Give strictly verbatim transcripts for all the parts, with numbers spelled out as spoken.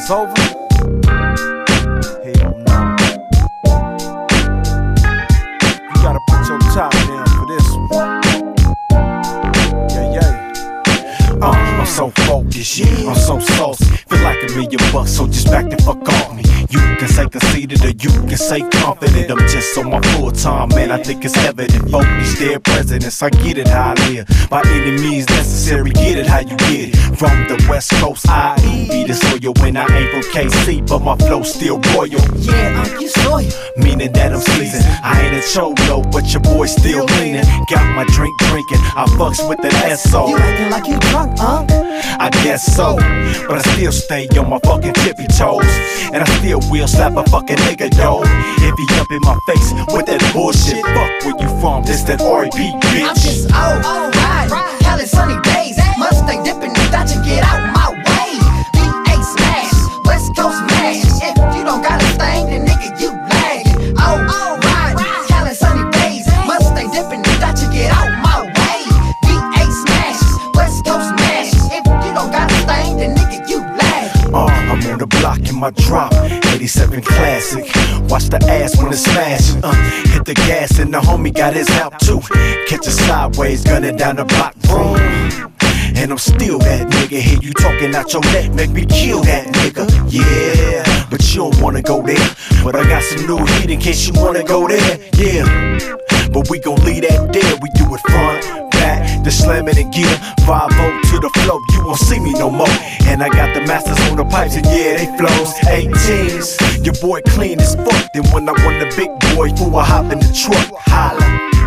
it's over? Hell no. You gotta put your top down for this one. Yeah, yeah. Uh, I'm so focused, yeah, I'm so saucy. Feel like a million bucks, so just back the fuck off me. You can say conceited or you can say confident. I'm just on my full time, man. I think it's evident. Folk these dead presidents, I get it how I live. By any means necessary, get it how you get it. From the West Coast, I be the soil when I ain't from K C, but my flow still royal. Yeah, uh, you soil. Meaning that I'm seasoned. I ain't a cholo, but your boy still leaning. Got my drink drinking, I fucks with the S O. You acting like you drunk, huh? I guess so, but I still stay on my fucking tippy toes. And I still will slap a fucking nigga though if he up in my face with that bullshit. Fuck where you from, this that R P bitch. I'm just old, old riding, Cali sunny days. Mustang dipping, thought you get out my way. B A smash, West Coast mash. If you don't got a thing, then nigga you lagging. Oh, old riding, Cali sunny days. Mustang dipping, thought you get out my way. B A smash, West Coast mash. If you don't got a thing, then nigga you lagging. Uh, I'm on the block in my drop, eighty-seven classic. Watch the ass when it's smashing. Uh, hit the gas and the homie got his out too. Catch a sideways, gunning down the block, boom. And I'm still that nigga. Hear you talking out your neck, make me kill that nigga. Yeah, but you don't wanna go there. But I got some new heat in case you wanna go there. Yeah, but we gon' leave that there. We do it front, back, the slamming and gear. five oh to the flow, you won't see me no more. And I got the masters on the pipes, and yeah, they flows. eighteens, your boy clean as fuck. Then when I want the big boy, fool, I hop in the truck, holla.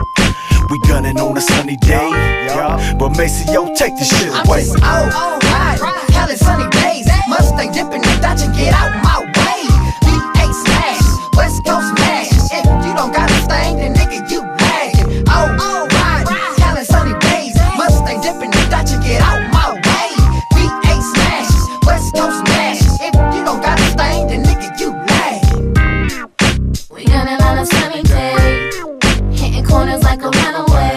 We gunning on a sunny day, but Macy, yo, take this shit away. I'm just old, old riding, Cali sunny days. Mustang dipping, thought you get out my way. B A smash, West Coast mash. If you don't got a thing, then nigga you lagging. Oh, old riding, Cali sunny days. Mustang dipping, thought you get out my way. B A smash, West Coast mash. If you don't got a thing, then nigga you lagging. We gunning on a sunny day, hitting corners like a runaway.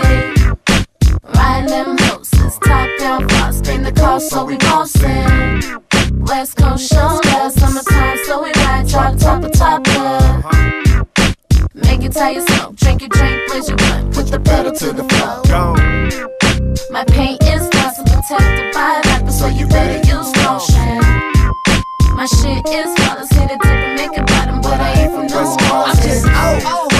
Riding them horses, top down, frosting the car, so we bossing. West Coast shoulder, summertime, so we ride top, top of top up. Make it tell you smoke, drink your drink, blaze your blunt, put the pedal to the floor. My paint is awesome, protected by a rapper, so you better use caution. My shit is flawless, hit a dip and make a bottom, but I ain't from no more. I'm just old, old